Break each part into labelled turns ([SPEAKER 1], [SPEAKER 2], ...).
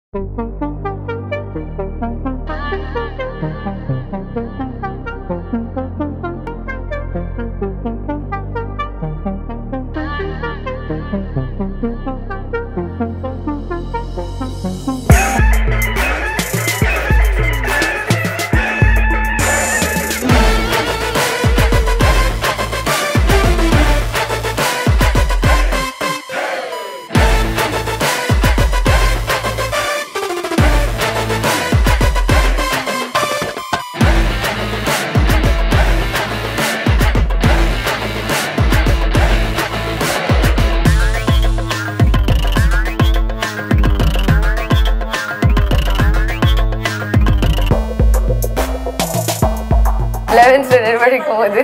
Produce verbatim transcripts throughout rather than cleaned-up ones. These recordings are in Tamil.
[SPEAKER 1] eleventh standard படிக்கும்போது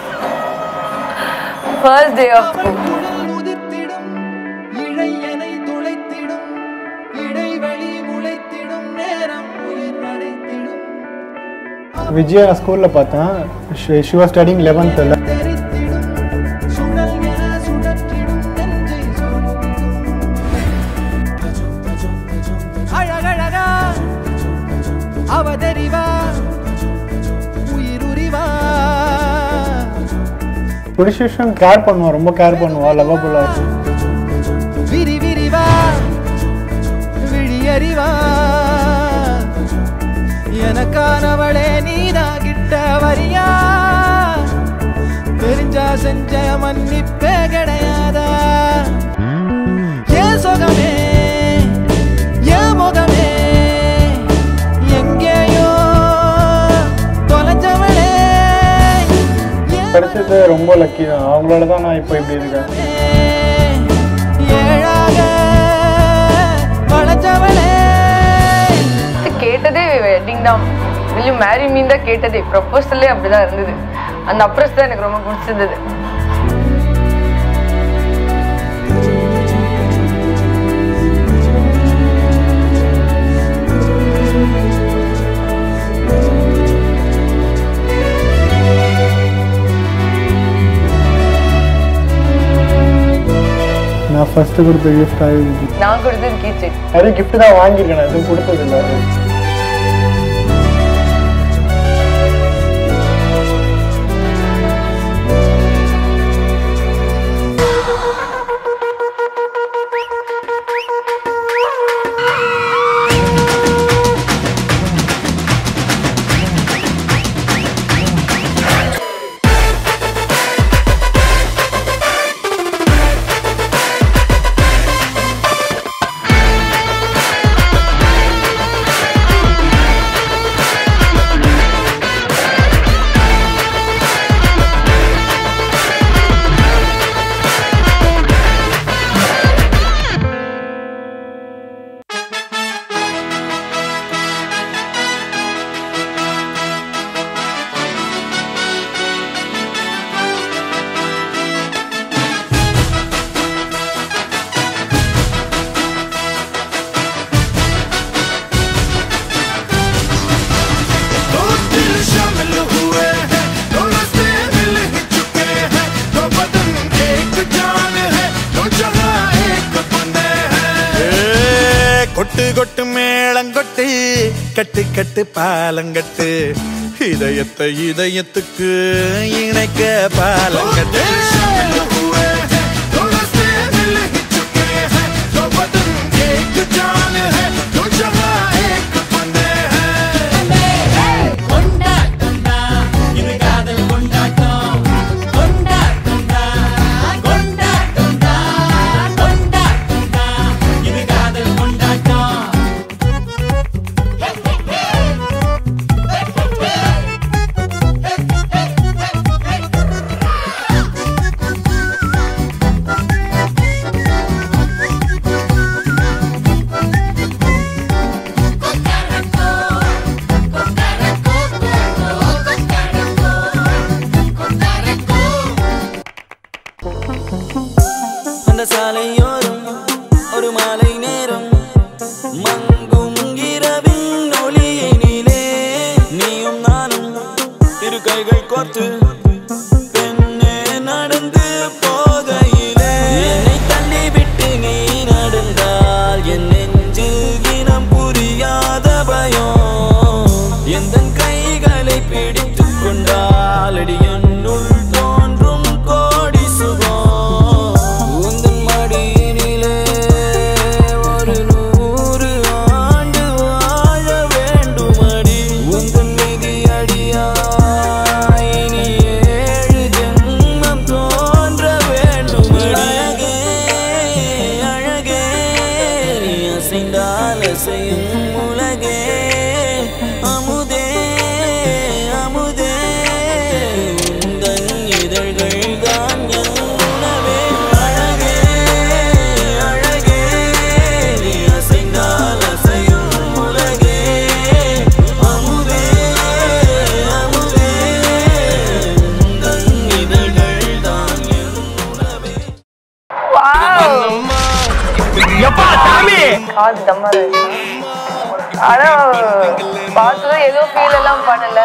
[SPEAKER 1] first day of school.
[SPEAKER 2] Vijaya school la பார்த்தேன். She, she was studying eleventh. Tuition care பண்ணுவா, ரொம்ப கேர் பண்ணுவா, லவ்வபுல்லா.
[SPEAKER 3] விரி விரிவா விழியறிவா எனக்கானவளே நீதான் கிட்ட வரியா தெரிஞ்சா செஞ்ச மன்னிப்பே கிடையாதா ஏன் சொகமே ஏன் முகமே எங்கேயோ தொலைஞ்சவளே
[SPEAKER 2] படிச்சது ரொம்ப லக்கி தான். அவங்களால தான் நான் இப்போ இப்படி இருக்கேன்.
[SPEAKER 1] கேட்டதே வெட்டிங் தான். will you marry me தான் கேட்டதே. ப்ரொபோசலே அப்படிதான் இருந்தது. அந்த அப்ரோச் தான் எனக்கு ரொம்ப பிடிச்சிருந்தது.
[SPEAKER 2] நான் ஃபர்ஸ்ட் கொடுத்த கிஃப்ட் ஆயிடுச்சு.
[SPEAKER 1] நான் கொடுத்தது கீச்செயின்.
[SPEAKER 2] நிறைய கிஃப்ட் தான் வாங்கியிருக்கேன், நான் எதுவும் கொடுத்தது இல்லை.
[SPEAKER 4] கொட்டு கொட்டு மேளங்கொட்டு கட்டு கட்டு பாலங்கட்டு இதயத்தை இதயத்துக்கு இணைக்க பாலங்கட்டு
[SPEAKER 3] சாலையோரம் ஒரு மாலை நேரம் மங்கும் இரவின் ஒளியினிலே நீயும் நானும் இரு கைகள் கோர்த்து பெண்ணே நடந்து போகையிலே என்னை தள்ளி விட்டு நீ நடந்தால் என் நெஞ்சில் இனம் அசைந்தால் அசையும் உலகே அமுதே அமுதே உந்தன் இதழ்கள் தான் என் உணவே அழகே அழகே நீ அசைந்தால் அசையும் உலகே அமுதே அமுதே உந்தன் இதழ்கள் தான் என் உணவே.
[SPEAKER 1] காது தம்மா ஆனா பார்த்ததும் ஏதோ ஃபீல் எல்லாம் பண்ணல.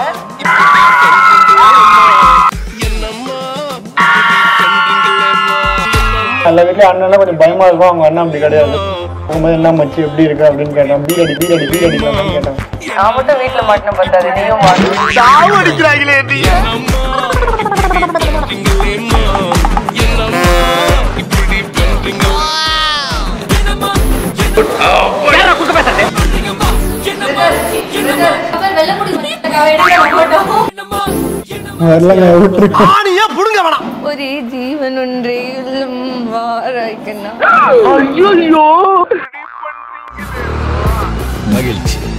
[SPEAKER 2] எல்லா வீட்லயும் அண்ணன் கொஞ்சம் பயமா இருக்கும். அவங்க அண்ணன் அப்படி கிடையாது. போகும்போது என்ன மச்சி எப்படி இருக்கு அப்படின்னு கேட்டான். பீ அடி பீ அடி பீ அடிக்கலாம்னு கேட்டான்.
[SPEAKER 1] நான் மட்டும் வீட்டுல மாட்டின பார்த்தாது நீயும்
[SPEAKER 4] அடிக்கிறாங்களே
[SPEAKER 1] ஒரே ஜீவன் ஒன்றே வாராய்க்கண்ணா.
[SPEAKER 4] மகிழ்ச்சி.